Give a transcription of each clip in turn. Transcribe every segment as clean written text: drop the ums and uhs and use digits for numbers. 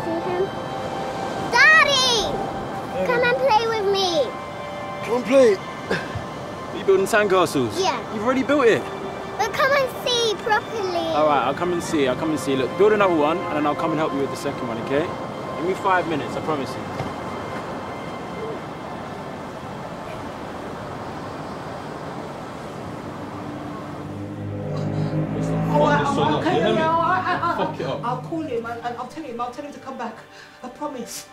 see him? Daddy! Come and play with me. Come and play. Are you building sandcastles? Yeah. You've already built it. But come and see properly. Alright, I'll come and see. Look, build another one and then I'll come and help you with the second one, okay? Give me 5 minutes, I promise you. Fuck it up. I'll call him and I'll tell him to come back. I promise.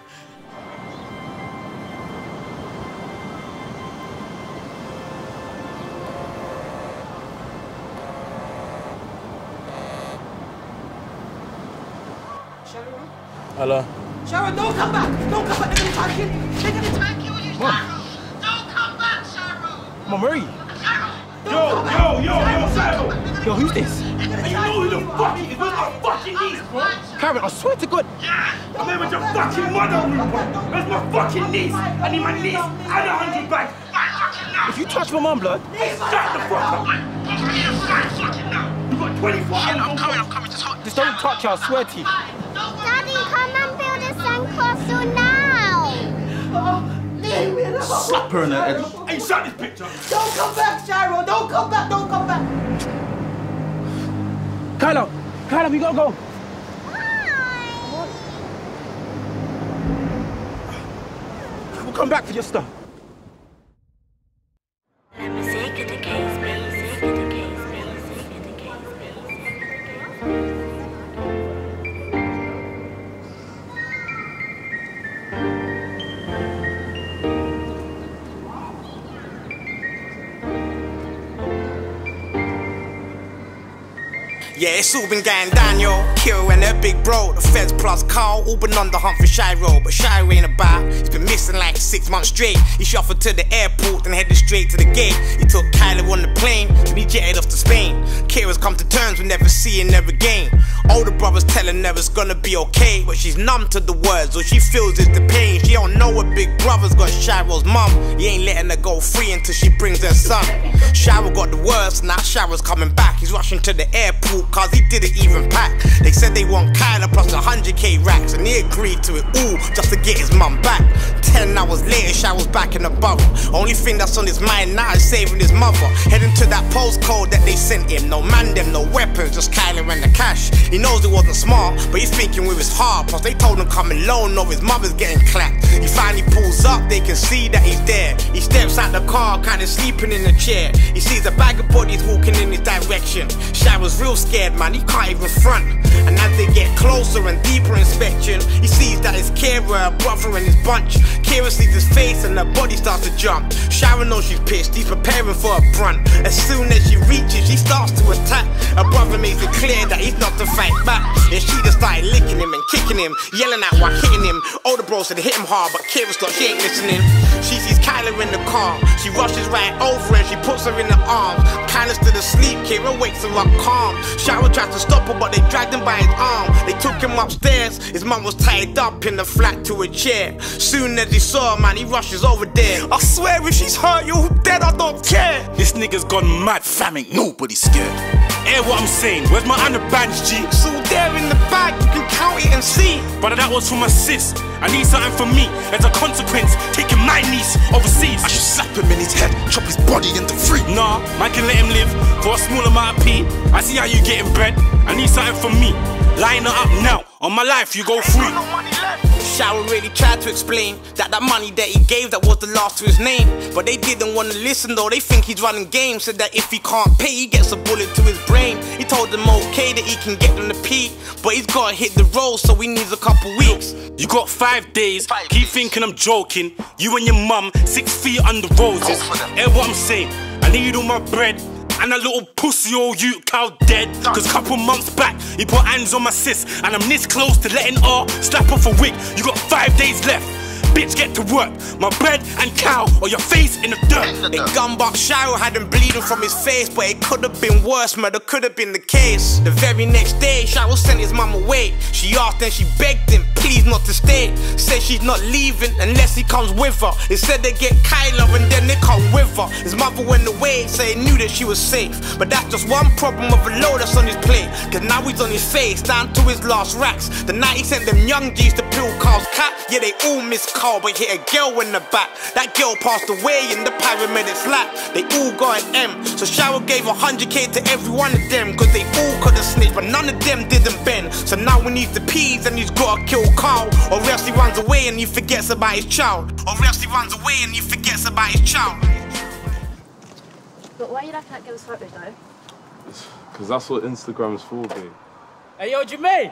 Sharon? Hello? Sharon, don't come back! Don't come back! They're gonna try and kill you! They're gonna try and kill you, Sharon! Don't come back, Sharon! Mom, where are you? Yo, Sharon! Yo, who's this? And you know who the fuck it is? Where's my fucking niece, bro? Karen, I swear to God. I'm here with your fucking mother, bro. Where's my fucking niece? I need my niece and 100 bags. If you touch my mum, blood. Shut the fuck up. You got 24 hours. I'm coming, Just don't touch her, I swear to you. Daddy, come and build a sandcastle now. Leave me alone. Slap her in the head. Hey, shut this picture. Don't come back, Sharon. Don't come back. Don't come back. Kyla, we gotta go. We'll come back for your stuff. Yeah, it's all been going down, yo. Kira and her big bro, the feds plus Carl, all been on the hunt for Shiro. But Shiro ain't about, he's been missing like 6 months straight. He shuffled to the airport, then headed straight to the gate. He took Kyla on the plane, then he jetted off to Spain. Kira's come to terms with never seeing her again. Older brothers telling her it's gonna be okay, but she's numb to the words, all she feels is the pain. She don't know her big brother's got Shiro's mum. He ain't letting her go free until she brings her son. Shiro got the worst, now Shiro's coming back. He's rushing to the airport cause he didn't even pack. They said they want Kyla plus 100k racks, and he agreed to it all just to get his mum back. 10 hours later, Shiro's back in the borough. Only thing that's on his mind now is saving his mother. Heading to that postcode that they sent him. No man them, no weapons, just Kyla and the cash. He knows it wasn't smart, but he's thinking with his heart. Plus they told him come alone or his mother's getting clapped. He finally pulls up, they can see that he's there. He steps out the car, kinda sleeping in the chair. He sees a bag of bodies walking in his direction. Shiro's real scared, man, he can't even front. And as they get closer and deeper inspection, he sees that it's Kira, her brother and his bunch. Kira sees his face and her body starts to jump. Sharon knows she's pissed, he's preparing for a brunt. As soon as she reaches, she starts to attack. Her brother makes it clear that he's not to fight back. And she just started licking him and kicking him, yelling out while hitting him. Older bro said hit him hard, but Kira's like she ain't listening. She sees Kyla in the car, she rushes right over and she puts her in the arms. Kyla's still asleep, Kira wakes her up calm. Sharon tried to stop her, but they dragged him by his arm. They took him upstairs, his mum was tied up in the flat to a chair. Soon as he saw her, man, he rushes over there. I swear if she's hurt, you're dead, I don't care. This nigga's gone mad, fam, ain't nobody scared. Hear what I'm saying, where's my underbands, G? It's all there in the bag, you can count it and see. Brother, that was for my sis. I need something for me. As a consequence, taking my niece overseas. I should slap him in his head, chop his body into three. Nah, man can let him live for a small amount of P. I see how you getting bread. I need something for me. Line her up now. On my life, you go free. Sharon really tried to explain that money that he gave, that was the last to his name. But they didn't want to listen though, they think he's running games. Said that if he can't pay, he gets a bullet to his brain. He told them okay that he can get them to pee, but he's gotta hit the road, so he needs a couple weeks. You got 5 days, keep thinking I'm joking. You and your mum, 6 feet under roses. Hear what I'm saying, I need all my bread. And a little pussy old Ute cow dead. Cause couple months back, he put hands on my sis, and I'm this close to letting her slap off a wig. You got 5 days left. bitch, get to work. My bread and cow, or your face in the dirt. They gummed up Shiro, had him bleeding from his face, but it could have been worse, murder could have been the case. The very next day, Shiro sent his mum away. She asked and she begged him, please not to stay. Said she's not leaving unless he comes with her. They said they get Kyla and then they come with her. His mother went away, so he knew that she was safe. But that's just one problem of a load that's on his plate. Cause now he's on his face, down to his last racks. The night he sent them young G's to pill Carl's cat. Yeah, they all miss Carl, but hit a girl in the back. That girl passed away in the paramedic's lap. They all got an M, so Shiro gave 100k to every one of them. Cause they all could have snitched, but none of them didn't bend. So now he needs the peas and he's gotta kill Carl, or else he runs away and he forgets about his child. Or else he runs away and he forgets about his child. But why are you laughing at girls' photos though? Because that's what Instagram's for, babe. Hey, yo, Jermaine!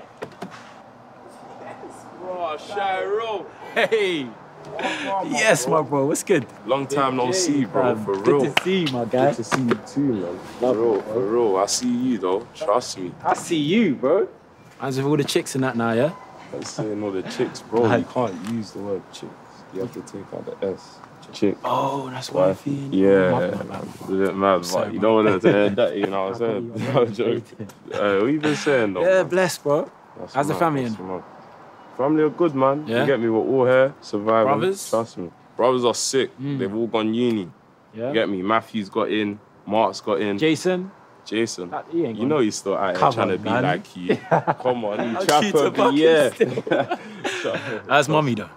Bro, Shiro. Hey! Yes, my bro, what's good? Long time no see, bro, for real. Good to see you, my guy. Good to see you too, man. For real, I see you though, trust me. I see you, bro. As with all the chicks in that now, yeah? I'm saying all the chicks, bro, you can't use the word chicks. You have to take out the S. Chick. Oh, that's why I feel. Yeah, a bit mad, but you don't want to hear that, you know what I'm saying? No joke. What you been saying though? Yeah, blessed, bro. That's How's the family in? Family are good, man. Yeah? You get me? We're all here, surviving. Brothers? Trust me. Brothers are sick. They've all gone uni. Yeah. You get me? Matthew's got in. Mark's got in. Jason? He ain't you know he's still out here trying to be like you. Come on, you trapper, be yeah. That's mommy though.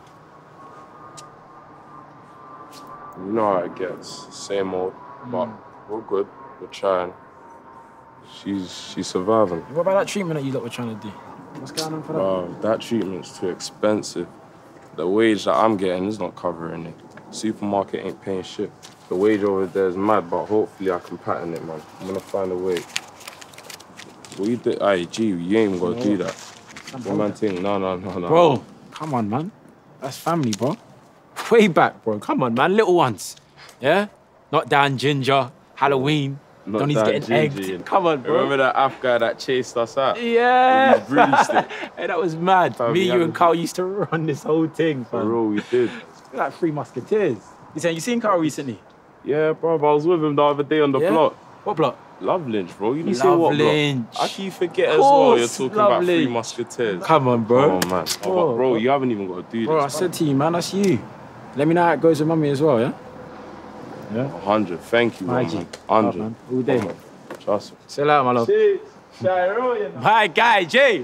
You know how it gets. Same old, but we're good. We're trying. She's surviving. What about that treatment that you lot were trying to do? What's going on for that? That treatment's too expensive. The wage that I'm getting is not covering it. Supermarket ain't paying shit. The wage over there is mad, but hopefully I can pattern it, man. I'm gonna find a way. What you do? Aye, G, you ain't even gotta do that. What man think? No. Bro, come on, man. That's family, bro. Way back, bro. Come on, man. Little ones. Yeah? Not down Ginger, Halloween. Donnie's getting egged. Come on, bro. Remember that Af guy that chased us out? Yeah. He breezed it. Hey, that was mad. Me, you, and Carl used to run this whole thing, fam. For real, we did. Like Three Musketeers. You seen Carl recently? Yeah, bro. I was with him the other day on the block. What block? Love Lynch, bro. You didn't say what block? How can you forget as well? You're talking about Three Musketeers. Come on, bro. Oh, man. Bro, you haven't even got to do this. Bro, I said to you, man, that's you. Let me know how it goes with mummy as well, yeah? Yeah? 100. Thank you, man. 100. Man. All day. Trust me. Say hello, my love. Hi, guy, Jay.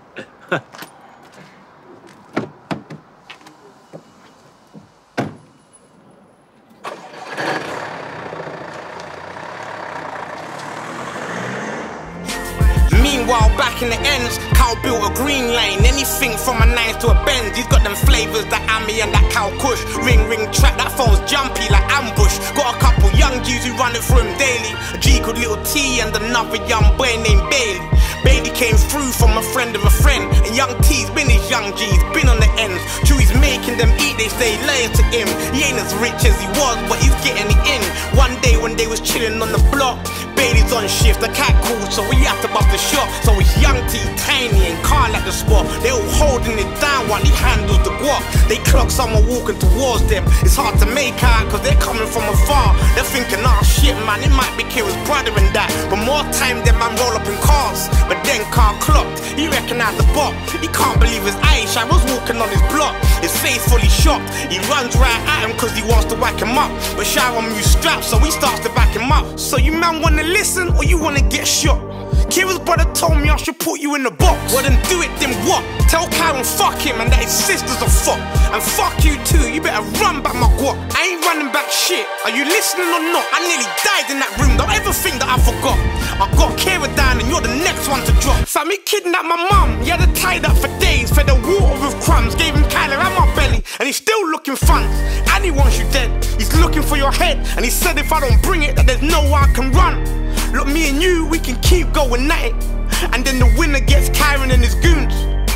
Meanwhile, back in the ends, Carl built a green lane. Anything from a 9 to a Benz. He's got them flavors, that Ami and that Cal Kush. Ring track, that phone's jumpy like ambush. Got a couple young G's who run it for him daily. A G called Little T and another young boy named Bailey. Bailey came through from a friend of a friend. And young T's been his young G's, been on the ends. Chewy's making them eat, they stay loyal to him. He ain't as rich as he was, but he's getting it in. One day when they was chilling on the block, Bailey's on shift, the cat called, so we have to bust the shop. So it's young T, tiny, and can't at the spot. They all holding it down while he handles the guap. They clock someone walking towards them. It's hard to make out, cause they're coming from afar. They're thinking, oh shit, man, it might be Kira's brother and that. But more time, them man roll up in cars. But then car clocked, he recognized the bot. He can't believe his eyes, I was walking on his block. His face fully shocked. He runs right at him cause he wants to whack him up. But Sharon moves strapped, so he starts to back him up. So you man wanna listen or you wanna get shot? Kira's brother told me I should put you in the box. Well then do it, then what? Tell Karen fuck him and that his sister's a fuck. And fuck you too, you better run back my guap. I ain't running back shit, are you listening or not? I nearly died in that room, don't ever think that I forgot. I got Kira down and you're the next one to drop. Fam, he kidnapped my mum, he had her tied up for days. Fed her water with crumbs, gave him Kyler and my belly. And he's still looking fun, and he wants you dead. He's looking for your head, and he said if I don't bring it that there's no way I can run. Look, me and you, we can keep going at it. And then the winner gets Kyron and his goons.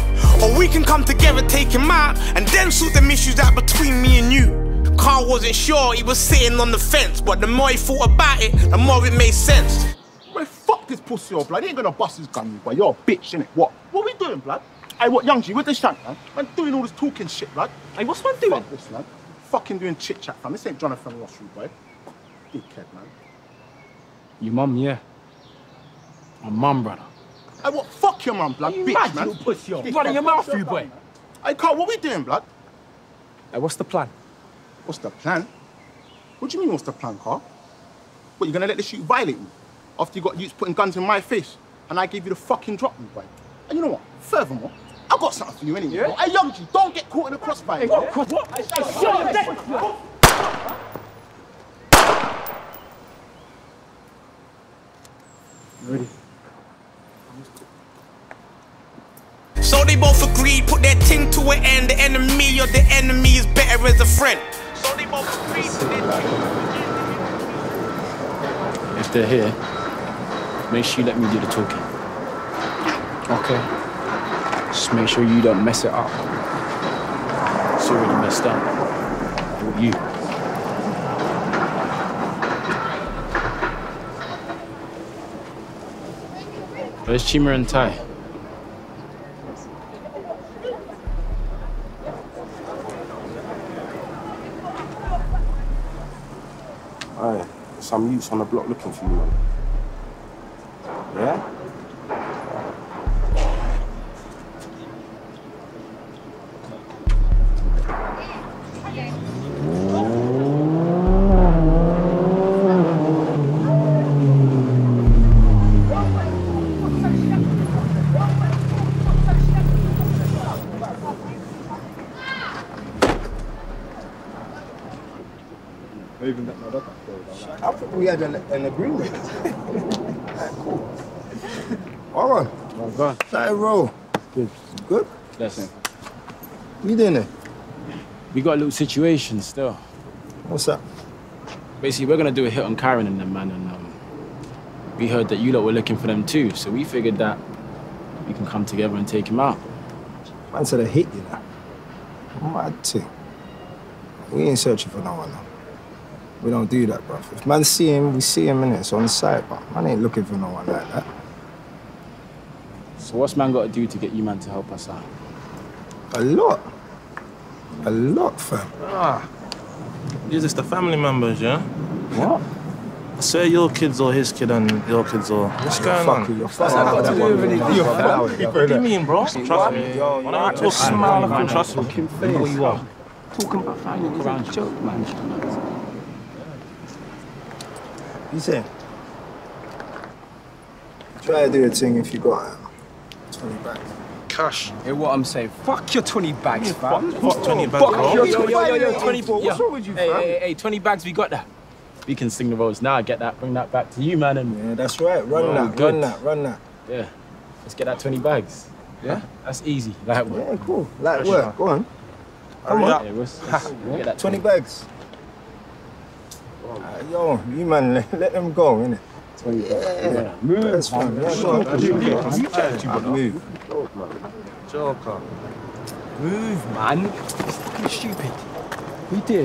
Or we can come together, take him out, and then sort them issues out between me and you. Carl wasn't sure, he was sitting on the fence. But the more he thought about it, the more it made sense. Boy, fuck this pussy up, blood. He ain't gonna bust his gun, but you're a bitch, innit? What we doing, blood? Hey, what, Young G, with the shank, man? Man doing all this talking shit, blood. Hey, what's man doing? Fuck this, man. Fucking doing chit-chat, fam. This ain't Jonathan Ross, boy. Dickhead, man. Your mum, yeah. My mum, brother. Hey, what? Fuck your mum, blood, bitch, mad, man. you pussy, yo. Dickhead. Running your mouth, you boy. Hey, Carl, what we doing, blood? Hey, what's the plan? What's the plan? What do you mean, what's the plan, Carl? What, you gonna let this shit violate me? After you got youths putting guns in my face, and I gave you the fucking drop, me, boy. And you know what? Furthermore, I got something for you anyway. Yeah? Hey, Young G, don't get caught in the crossfire. Hey, what? Hey, shut up, Ready? So they both agreed, put their ting to an end. The enemy or the enemy is better as a friend. So they both agreed, put their If they're here, make sure you let me do the talking. Okay? Just make sure you don't mess it up. It's already messed up. With you. Where's Chima and Ty? Aye, some youths on the block looking for you, man. Yeah? I thought we had an agreement. Cool. All right. Oh, God. Let it roll. Good. Good? Listen. What you doing there? We got a little situation still. What's up? Basically, we're gonna do a hit on Karen and them, man, and we heard that you lot were looking for them too, so we figured that we can come together and take him out. Man said I hit you now. Mad thing. We ain't searching for no one now. We don't do that, bruv. If man see him, we see him in it. It's on site, but man ain't looking for no one like that. So what's man got to do to get you man to help us out? A lot. A lot, fam. Ah. You're just the family members, yeah? What? I swear your kids or his kid and your kids or... What's going on? You're fucking. What do you mean, bro? Trust me. When I talk smile, man, trust me. I know who you are. Talking about family around you. Joke, man. You saying? Try to do a thing if you got 20 bags. Cash. Hey, what I'm saying? Fuck your 20 bags, fam. Fuck 20 bags, bro. Yo, 24. What's wrong with you, fam? Hey, 20 bags, we got that. We can sing the roads now, get that, bring that back to you, man. And yeah, that's right. Run that. Yeah, let's get that 20 bags. Yeah? That's easy. Light work. Yeah, cool. Light work. Go on. Come on. Yeah, let's get that 20 bags. Yo, you man, let them go, innit? 20 bags. Yeah. Move. That's fine. Move. Joker. Move, man. It's fucking stupid. We did.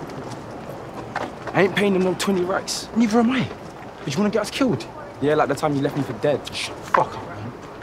I ain't paying them no 20 racks. Neither am I. Did you want to get us killed? Yeah, like the time you left me for dead. Shut the fuck up, man.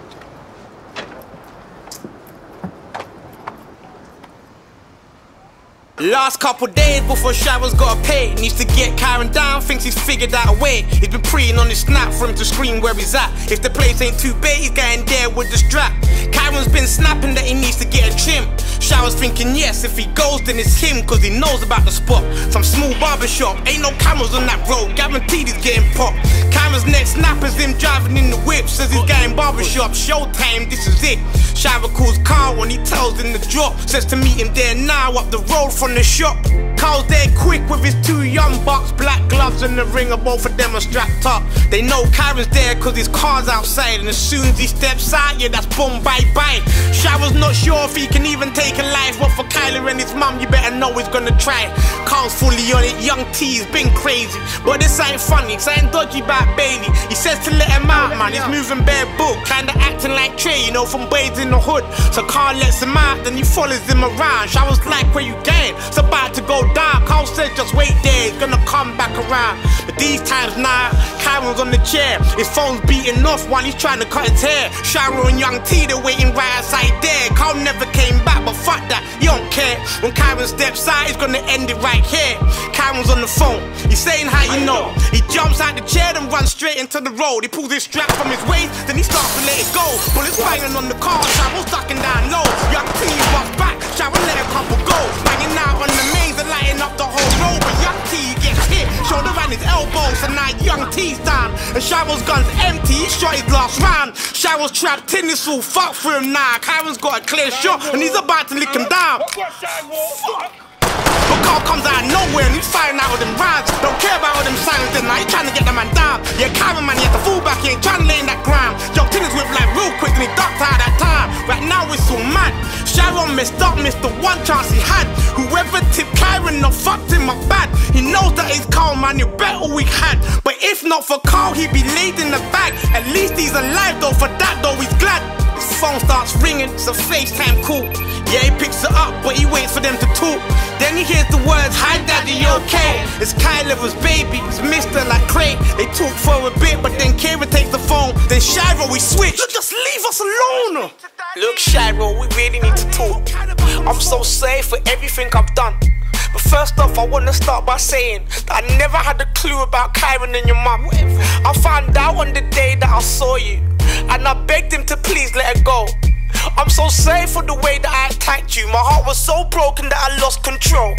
Last couple days before Showers gotta pay. Needs to get Karen down, thinks he's figured out a way. He's been preying on his snap for him to scream where he's at. If the place ain't too big, he's getting there with the strap. Karen's been snapping that he needs to get a trim. Showers thinking yes, if he goes then it's him, cause he knows about the spot. Some small barbershop, ain't no cameras on that road, guaranteed he's getting popped. Karen's next snap is him driving in the whip, says he's getting barbershop, showtime, this is it. Shower calls Carl when he tells him to drop, says to meet him there now up the road from the shop. Carl's there quick with his 2 young bucks, black gloves and the ringer, both of them are strapped up. They know Karen's there cause his car's outside, and as soon as he steps out, yeah, that's boom, bye-bye. Shower's not sure if he can even take a life, but for Kyler and his mum, you better know he's gonna try. Carl's fully on it, young T's been crazy, but this ain't funny, something dodgy about Bailey. He says to let him out, man, he's moving bare book, kinda acting like Trey, you know, from Blades in the Hood. So Carl Carl lets him out, then he follows him around. Showers like, where you going? It's about to go down. Carl said just wait there, he's gonna come back around. But these times now, Kyron's on the chair, his phone's beating off while he's trying to cut his hair. Shiro and Young T, they're waiting right outside there. Carl never came back, but fuck that, he don't care. When Kyron steps out, he's gonna end it right here. Kyron's on the phone, he's saying how you know. He jumps out the chair and runs straight into the road. He pulls his strap from his waist, then he starts to let it go. Bullets banging on the car, Shiro's ducking down low. Young T walks back, Shiro let a couple go. Banging out on the mains and lighting up the whole road. But Young T gets hit, shoulder around his elbows, and now Young T's down. And Shiro's gun's empty, he shot his last round. Shiro's trapped in, it's all fuck for him now. Kyron's got a clear shot and he's about to lick him down. Fuck. But Carl comes out of nowhere and he's firing out with them rounds. Don't care about all them silence, then he's trying to get the man down. Yeah, Kyron, man, he has to fall back, he ain't trying to lay in that ground. Jumped in his whip like real quick and he ducked out that time. Right now it's all mad. Sharon messed up, missed the one chance he had. Whoever tipped Kyron, no fucked him up bad. He knows that it's Carl, man, you bet all we had. But if not for Carl, he'd be laid in the bag. At least he's alive though, for that though he's glad. His phone starts ringing, it's a FaceTime call. Yeah, he picks it up, but he waits for them to talk. Then he hears the words, hi daddy, you okay? It's Kyler's baby, it's Mr. like Craig. They talk for a bit, but then Kira takes the phone. Then Shiro, we switch. Look, just leave us alone. Look, Shiro, we really need to talk. I'm so sorry for everything I've done. But first off, I want to start by saying that I never had a clue about Kyron and your mum. I found out on the day that I saw you, and I begged him to please let her go. I'm so sorry for the way that I attacked you. My heart was so broken that I lost control.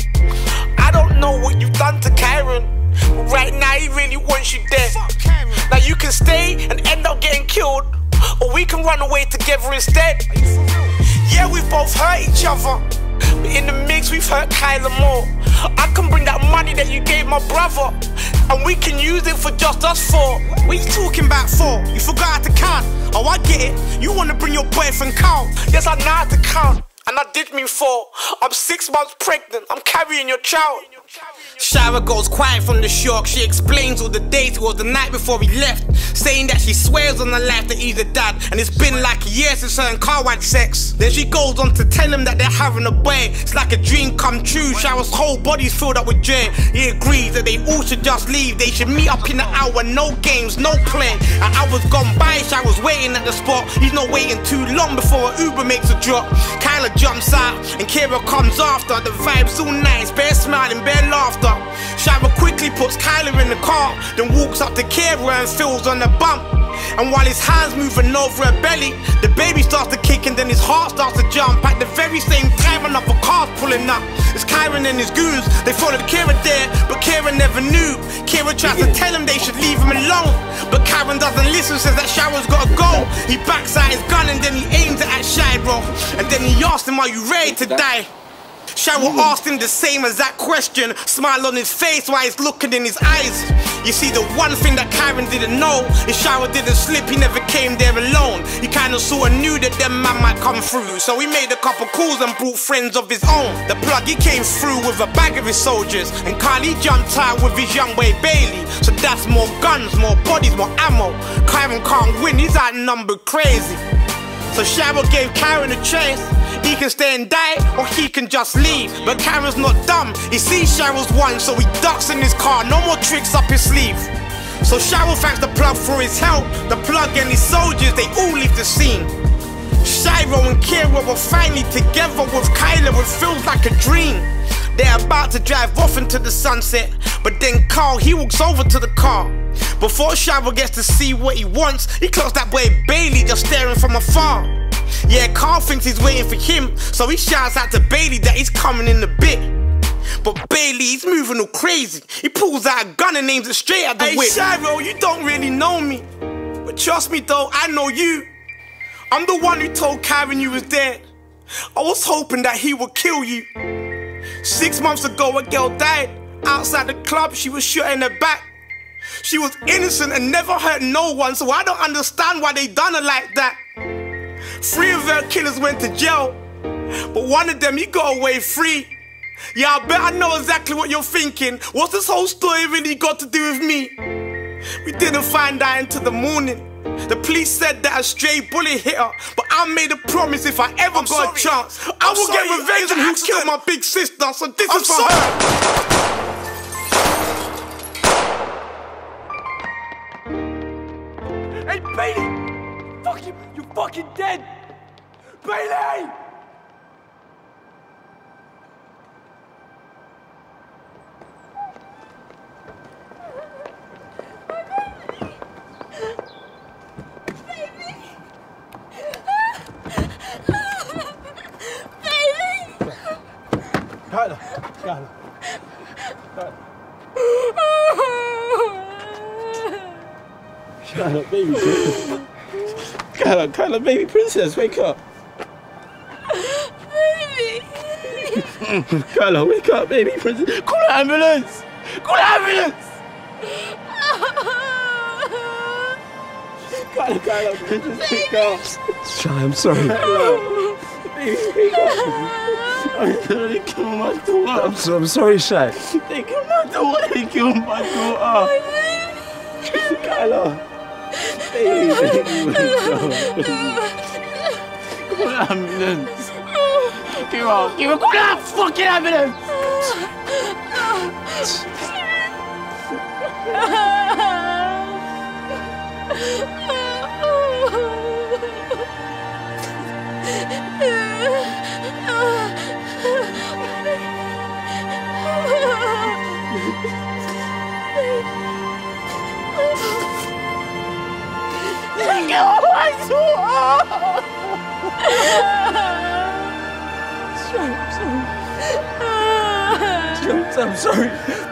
I don't know what you've done to Kyron, but right now he really wants you dead. Now you can stay and end up getting killed, or we can run away together instead. Yeah, we've both hurt each other, but in the mix we've hurt Kyler more. I can bring that money that you gave my brother, and we can use it for just us four. What you talking about for? You forgot how to count. Oh, I get it, you wanna bring your boyfriend Carl. Yes, I know how to count, and I did mean 4. I'm 6 months pregnant, I'm carrying your child. Shara goes quiet from the shock. She explains all the days, it was the night before he left, saying that she swears on her life that he's a dad, and it's been like a year since her and Carl had sex. Then she goes on to tell him that they're having a boy. It's like a dream come true. Shara's whole body's filled up with joy. He agrees that they all should just leave. They should meet up in an hour, no games, no play. An hour's gone by, Shara's waiting at the spot. He's not waiting too long before an Uber makes a drop. Kyler jumps out and Kira comes after. The vibe's all nice, bare smiling, bare laughter. Shara quickly puts Kyler in the car, then walks up to Kira and feels on the bump. And while his hands moving over her belly, the baby starts to kick and then his heart starts to jump. At the very same time, another car's pulling up. It's Kyron and his goons. They followed Kira there, but Kira never knew. Kira tries to tell him they should leave him alone, but Kyron doesn't listen, says that Shara's gotta go. He backs out his gun and then he aims it at Shiro, and then he asks him, are you ready to die? Shiro asked him the same exact question, smile on his face while he's looking in his eyes. You see, the one thing that Kyron didn't know is Shiro didn't slip, he never came there alone. He kinda sorta knew that them man might come through, so he made a couple calls and brought friends of his own. The plug, he came through with a bag of his soldiers, and Kylie jumped out with his young boy Bailey. So that's more guns, more bodies, more ammo. Kyron can't win, he's outnumbered crazy. So Shiro gave Kyron a choice. He can stay and die, or he can just leave. But Kyron's not dumb, he sees Shiro's won, so he ducks in his car, no more tricks up his sleeve. So Shiro thanks the plug for his help. The plug and his soldiers, they all leave the scene. Shiro and Kira were finally together with Kyler, it feels like a dream. They're about to drive off into the sunset, but then Carl, he walks over to the car. Before Shiro gets to see what he wants, he clocks that boy Bailey just staring from afar. Yeah, Carl thinks he's waiting for him, so he shouts out to Bailey that he's coming in a bit. But Bailey, he's moving all crazy. He pulls out a gun and aims it straight at the whip. Hey Shiro, you don't really know me, but trust me though, I know you. I'm the one who told Kyron you was dead. I was hoping that he would kill you. 6 months ago, a girl died outside the club. She was shot in her back. She was innocent and never hurt no one, so I don't understand why they done her like that. 3 of her killers went to jail, but one of them, he got away free. Yeah, I bet I know exactly what you're thinking. What's this whole story really got to do with me? We didn't find out until the morning. The police said that a stray bullet hit her, but I made a promise if I ever got a chance, I will get revenge on who killed my big sister, so this is for her. Hey, Bailey! Fuck you! You're fucking dead! Bailey! Kyla. Kyla, baby. Kyla, baby princess, wake up. Baby. Kyla, wake up, baby princess. Call an ambulance. Call an ambulance. Kyla, princess, wake up. Shy, I'm sorry. Baby, wake up. They killed my daughter. I'm sorry, Shy. They killed my daughter. They killed my daughter. Kyla. Baby, wake up. Call an ambulance. Call that fucking ambulance. I'm sorry.